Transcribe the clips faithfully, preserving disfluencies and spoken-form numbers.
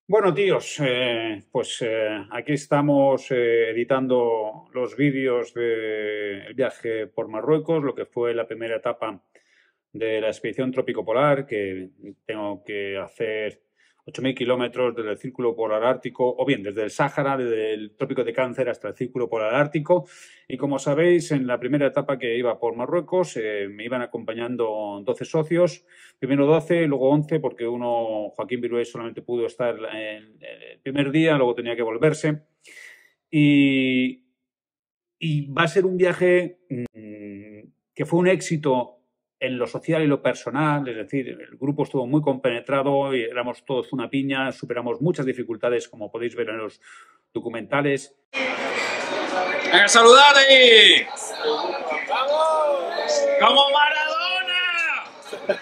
Bueno, tíos, eh, pues eh, aquí estamos eh, editando los vídeos del viaje por Marruecos, lo que fue la primera etapa de la expedición Trópico Polar, que tengo que hacer ocho mil kilómetros desde el Círculo Polar Ártico, o bien desde el Sáhara, desde el Trópico de Cáncer hasta el Círculo Polar Ártico. Y como sabéis, en la primera etapa que iba por Marruecos, eh, me iban acompañando doce socios, primero doce, luego once, porque uno, Joaquín Virués, solamente pudo estar en el primer día, luego tenía que volverse. Y, y va a ser un viaje mmm, que fue un éxito en lo social y lo personal, es decir, el grupo estuvo muy compenetrado y éramos todos una piña, superamos muchas dificultades, como podéis ver en los documentales. ¡Venga, saludad ahí! ¡Vamos! ¡Como Maradona!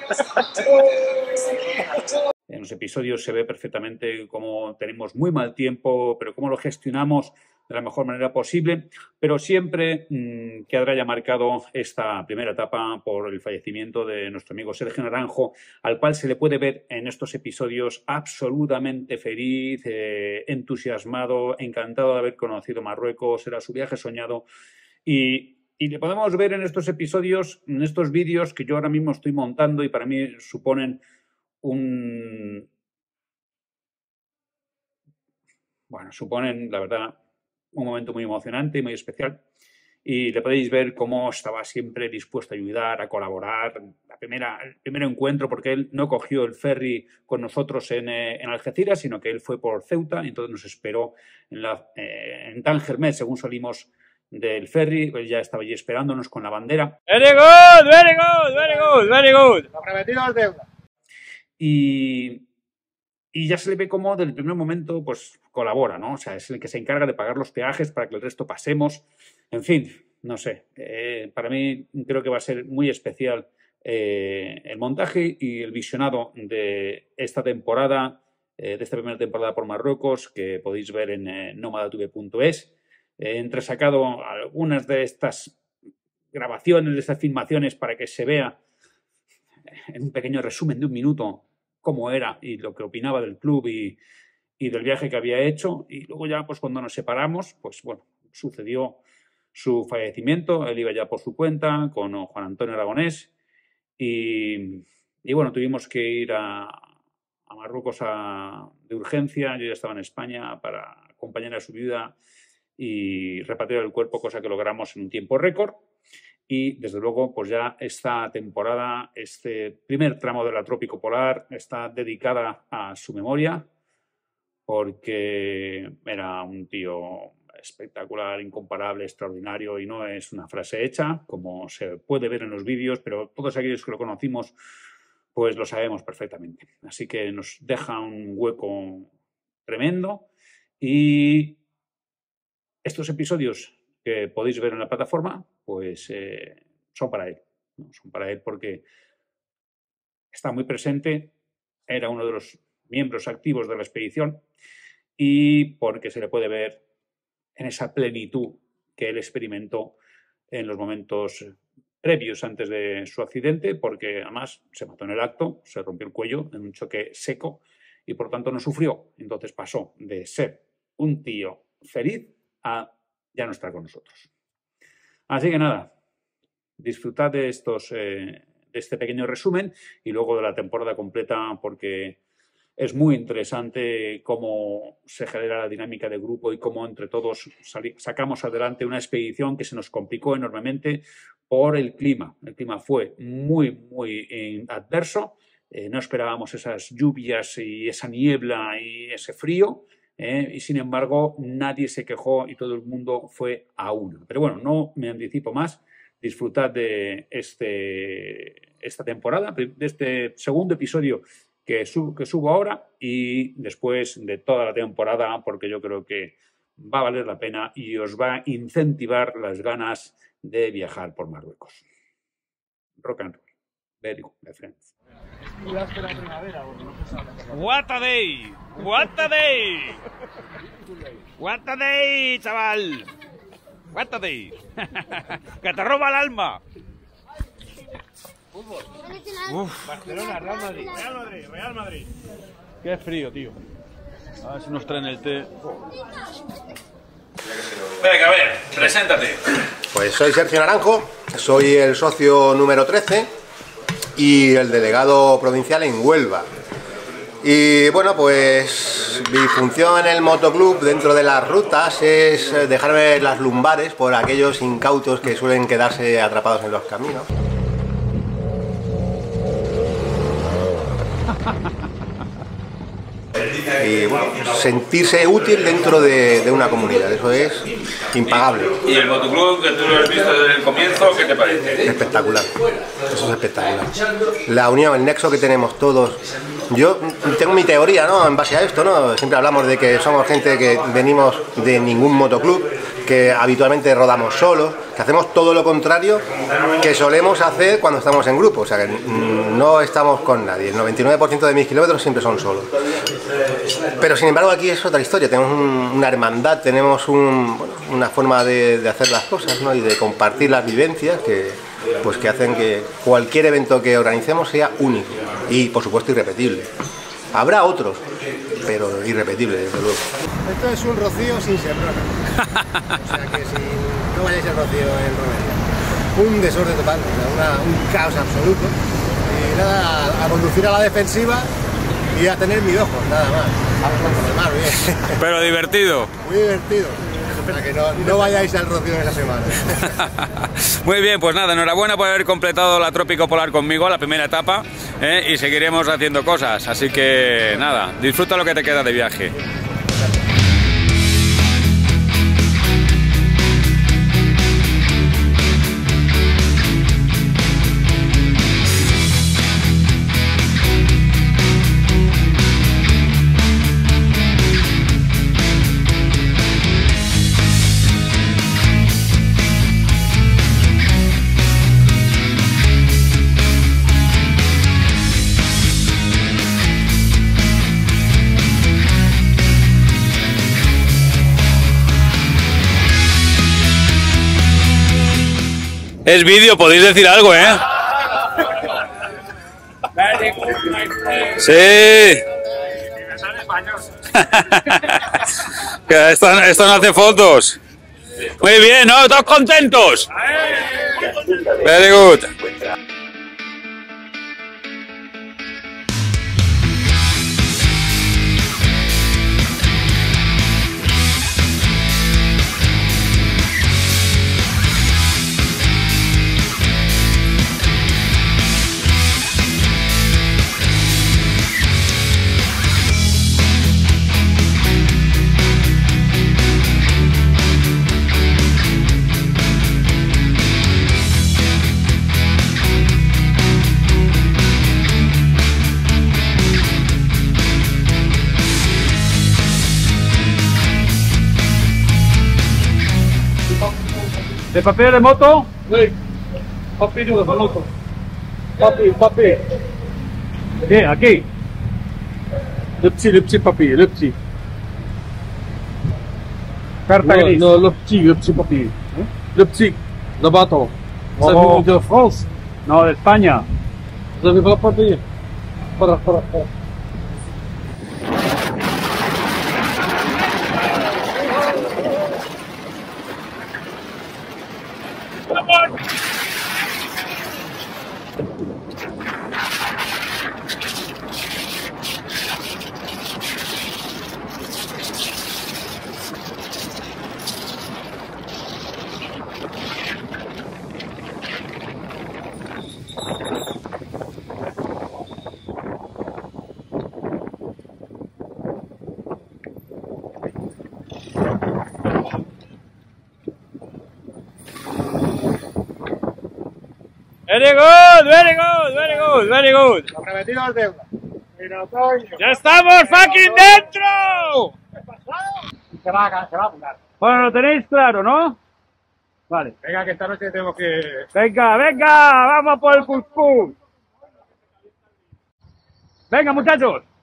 En los episodios se ve perfectamente cómo tenemos muy mal tiempo, pero cómo lo gestionamos de la mejor manera posible, pero siempre mmm, quedará ya marcado esta primera etapa por el fallecimiento de nuestro amigo Sergio Naranjo, al cual se le puede ver en estos episodios absolutamente feliz, eh, entusiasmado, encantado de haber conocido Marruecos, era su viaje soñado y, y le podemos ver en estos episodios, en estos vídeos que yo ahora mismo estoy montando y para mí suponen un... Bueno, suponen, la verdad, un momento muy emocionante y muy especial. Y le podéis ver cómo estaba siempre dispuesto a ayudar, a colaborar. La primera, el primer encuentro, porque él no cogió el ferry con nosotros en, eh, en Algeciras, sino que él fue por Ceuta y entonces nos esperó en, la, eh, en Tánger, según salimos del ferry. Él ya estaba allí esperándonos con la bandera. Very good, very good, very good, very good. Lo prometido es deuda. Y... Y ya se le ve como del primer momento pues colabora, ¿no? O sea, es el que se encarga de pagar los peajes para que el resto pasemos. En fin, no sé. Eh, para mí creo que va a ser muy especial eh, el montaje y el visionado de esta temporada, eh, de esta primera temporada por Marruecos, que podéis ver en eh, nomadatv punto es. He entresacado algunas de estas grabaciones, de estas filmaciones para que se vea en un pequeño resumen de un minuto cómo era y lo que opinaba del club y, y del viaje que había hecho. Y luego ya, pues cuando nos separamos, pues bueno, sucedió su fallecimiento. Él iba ya por su cuenta con Juan Antonio Aragonés y, y bueno, tuvimos que ir a, a Marruecos a, de urgencia. Yo ya estaba en España para acompañar a su viuda y repatriar el cuerpo, cosa que logramos en un tiempo récord. Y, desde luego, pues ya esta temporada, este primer tramo de la Trópico Polar está dedicada a su memoria porque era un tío espectacular, incomparable, extraordinario y no es una frase hecha, como se puede ver en los vídeos, pero todos aquellos que lo conocimos pues lo sabemos perfectamente. Así que nos deja un hueco tremendo y estos episodios que podéis ver en la plataforma, pues eh, son para él, ¿no? Son para él porque está muy presente, era uno de los miembros activos de la expedición y porque se le puede ver en esa plenitud que él experimentó en los momentos previos antes de su accidente, porque además se mató en el acto, se rompió el cuello en un choque seco y por tanto no sufrió. Entonces pasó de ser un tío feliz a ya no estar con nosotros. Así que nada, disfrutad de, estos, eh, de este pequeño resumen y luego de la temporada completa porque es muy interesante cómo se genera la dinámica de grupo y cómo entre todos sacamos adelante una expedición que se nos complicó enormemente por el clima. El clima fue muy, muy adverso. Eh, no esperábamos esas lluvias y esa niebla y ese frío. Eh, y sin embargo nadie se quejó y todo el mundo fue a una. Pero bueno, no me anticipo más. Disfrutad de este, esta temporada, de este segundo episodio que, sub, que subo ahora y después de toda la temporada porque yo creo que va a valer la pena y os va a incentivar las ganas de viajar por Marruecos. Rock and roll. Very good, my friends. What a day, what a day, what a day, chaval, what a day, que te roba el alma. Uf. Barcelona, Real Madrid, Real Madrid, Real Madrid. Qué frío, tío. A ver si nos traen el té. Venga, a ver, preséntate. Pues soy Sergio Naranjo, soy el socio número trece y el delegado provincial en Huelva. Y bueno, pues mi función en el motoclub dentro de las rutas es dejarme las lumbares por aquellos incautos que suelen quedarse atrapados en los caminos. Y bueno, sentirse útil dentro de, de una comunidad, eso es impagable. ¿Y el motoclub, que tú lo has visto desde el comienzo, qué te parece? Espectacular, eso es espectacular. La unión, el nexo que tenemos todos. Yo tengo mi teoría, ¿no?, en base a esto, ¿no? Siempre hablamos de que somos gente que venimos de ningún motoclub, que habitualmente rodamos solos, que hacemos todo lo contrario que solemos hacer cuando estamos en grupo, o sea que no estamos con nadie, el noventa y nueve por ciento de mis kilómetros siempre son solos. Pero sin embargo aquí es otra historia, tenemos un, una hermandad, tenemos un, bueno, una forma de, de hacer las cosas, ¿no?, y de compartir las vivencias que, pues, que hacen que cualquier evento que organicemos sea único y por supuesto irrepetible. Habrá otros, pero irrepetible, desde luego. Esto es un rocío sin Seprona. O sea que si no vayáis al rocío en Romería. Un desorden total, o sea, una, un caos absoluto. Y nada, a conducir a la defensiva y a tener mi ojo, nada más. Además, bien. Pero divertido. Muy divertido. Para que no, no vayáis al rocío en esa semana. Muy bien, pues nada, enhorabuena por haber completado la Trópico Polar conmigo, la primera etapa, ¿eh? Y seguiremos haciendo cosas, así que nada, disfruta lo que te queda de viaje. Es vídeo, podéis decir algo, ¿eh? Sí. Que esto, esto no hace fotos. Muy bien, ¿no? ¿Todos contentos? Very good. ¿De papel de moto? Oui. Papi de moto. Papi, papi. ¿Qué? ¿Aquí? Le petit, le petit papi, le petit. Carta No, gris. no, le petit, le petit papi. Le petit, le bâton. Ça Oh. vient de France. No, de España. Vous avez pas papier. Para, para, para. Very good, very good, very good, very good. Lo prometido es deuda. ¡Ya estamos fucking dentro! Se va a, se va a apuntar. Bueno, lo tenéis claro, ¿no? Vale. Venga, que esta noche tengo que... Venga, venga, vamos por el pus pus. Venga, muchachos.